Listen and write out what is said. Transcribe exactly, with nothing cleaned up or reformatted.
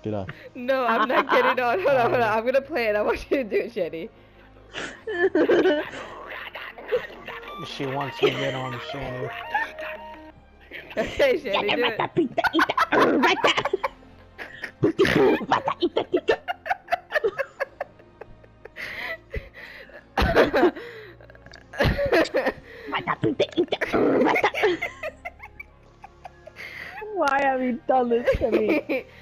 Get up. No, I'm not getting on. Hold on, hold on. I'm gonna play it. I want you to do it, Shanny. She wants to get on Shanny. Okay, Shanny, do it. Why have you done this to me?